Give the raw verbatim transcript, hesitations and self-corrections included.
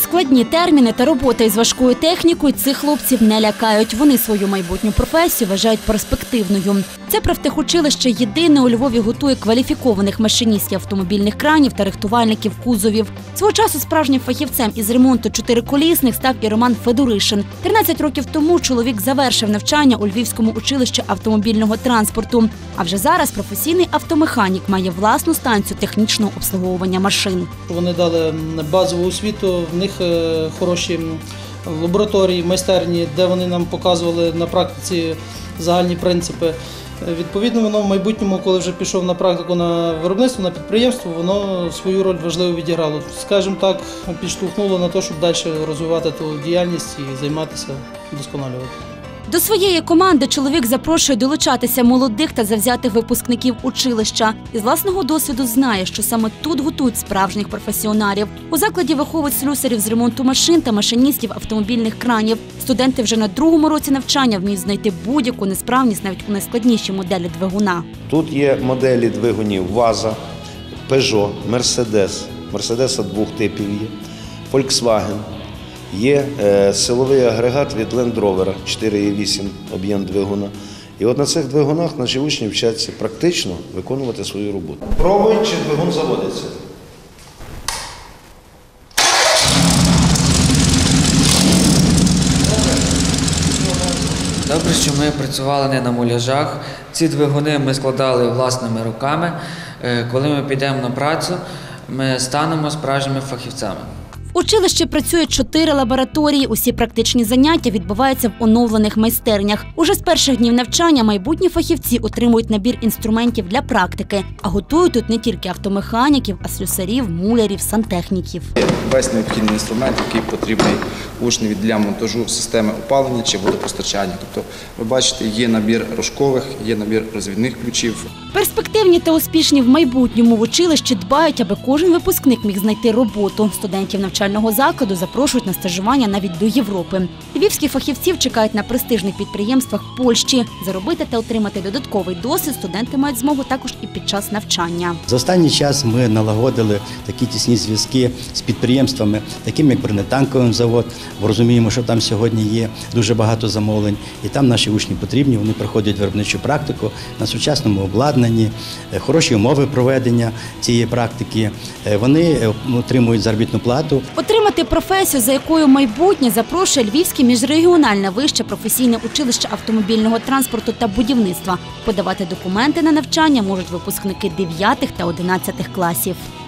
Складні терміни та робота із важкою технікою цих хлопців не лякають. Вони свою майбутню професію вважають перспективною. Це профтехучилище єдине у Львові готує кваліфікованих машиністів автомобільних кранів та рихтувальників кузовів. Свого часу справжнім фахівцем із ремонту чотириколісних став і Роман Федоришин. тринадцять років тому чоловік завершив навчання у Львівському училищі автомобільного транспорту. А вже зараз професійний автомеханік має власну станцію технічного обслуговування машин. Вони дали базову освіту, в них хороші лабораторії, майстерні, де вони нам показували на практиці загальні принципи. Відповідно, воно в майбутньому, коли вже пішов на практику на виробництво, на підприємство, воно свою роль важливо відіграло. Скажімо так, підштовхнуло на те, щоб далі розвивати ту діяльність і займатися, вдосконалювати. До своєї команди чоловік запрошує долучатися молодих та завзятих випускників училища. Із власного досвіду знає, що саме тут готують справжніх професіоналів. У закладі виховують слюсарів з ремонту машин та машиністів автомобільних кранів. Студенти вже на другому році навчання вміють знайти будь-яку несправність навіть у найскладнішій моделі двигуна. Тут є моделі двигунів ВАЗа, Peugeot, Mercedes, Мерседеса двох типів є, Volkswagen. Є е, силовий агрегат від Land Rover чотири і вісім об'єм двигуна. І от на цих двигунах наші учні вчаться практично виконувати свою роботу. Пробують, чи двигун заводиться. Добре, що ми працювали не на муляжах. Ці двигуни ми складали власними руками. Коли ми підемо на працю, ми станемо справжніми фахівцями. В училищі працює чотири лабораторії. Усі практичні заняття відбуваються в оновлених майстернях. Уже з перших днів навчання майбутні фахівці отримують набір інструментів для практики. А готують тут не тільки автомеханіків, а слюсарів, мулярів, сантехніків. Весь необхідний інструмент, який потрібний учневі для монтажу системи опалення чи водопостачання. Тобто, ви бачите, є набір рожкових, є набір розвідних ключів. Перспективні та успішні в майбутньому в училищі дбають, аби кожен випускник міг знайти роботу. Студентів навчального закладу запрошують на стажування навіть до Європи. Львівських фахівців чекають на престижних підприємствах Польщі. Заробити та отримати додатковий досвід студенти мають змогу також і під час навчання. За останній час ми налагодили такі тісні зв'язки з підприємствами, такими як бронетанковий завод. Бо розуміємо, що там сьогодні є дуже багато замовлень. І там наші учні потрібні, вони проходять виробничу практику на сучасному обладнанні, хороші умови проведення цієї практики. Вони отримують заробітну плату. Отримати професію, за якою майбутнє, запрошує Львівське міжрегіональне вище професійне училище автомобільного транспорту та будівництва. Подавати документи на навчання можуть випускники дев'ятих та одинадцятих класів.